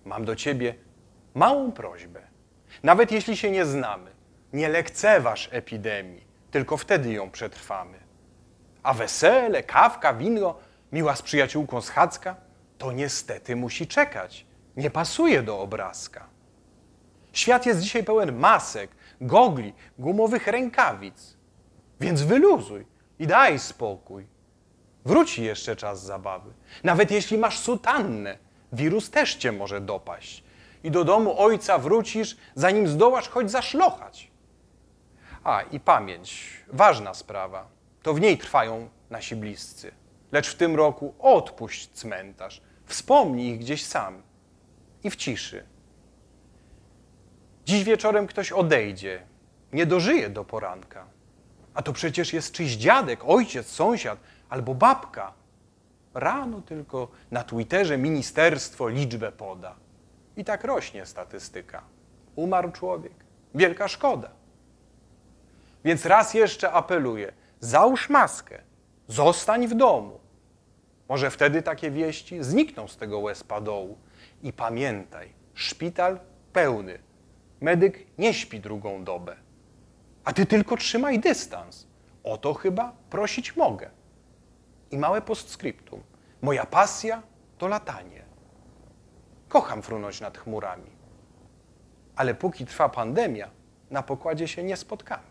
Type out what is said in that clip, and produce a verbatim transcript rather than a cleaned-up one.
mam do ciebie małą prośbę. Nawet jeśli się nie znamy, nie lekceważ epidemii, tylko wtedy ją przetrwamy. A wesele, kawka, wino, miła z przyjaciółką schadzka, to niestety musi czekać. Nie pasuje do obrazka. Świat jest dzisiaj pełen masek, gogli, gumowych rękawic. Więc wyluzuj i daj spokój. Wróci jeszcze czas zabawy. Nawet jeśli masz sutannę, wirus też cię może dopaść. I do domu ojca wrócisz, zanim zdołasz choć zaszlochać. A, i pamięć, ważna sprawa. To w niej trwają nasi bliscy. Lecz w tym roku odpuść cmentarz. Wspomnij ich gdzieś sam. I w ciszy. Dziś wieczorem ktoś odejdzie. Nie dożyje do poranka. A to przecież jest czyjś dziadek, ojciec, sąsiad albo babka. Rano tylko na Twitterze ministerstwo liczbę poda. I tak rośnie statystyka. Umarł człowiek. Wielka szkoda. Więc raz jeszcze apeluję. Załóż maskę. Zostań w domu. Może wtedy takie wieści znikną z tego łez-padołu. I pamiętaj, szpital pełny. Medyk nie śpi drugą dobę. A ty tylko trzymaj dystans. O to chyba prosić mogę. I małe postscriptum. Moja pasja to latanie. Kocham frunąć nad chmurami. Ale póki trwa pandemia, na pokładzie się nie spotkamy.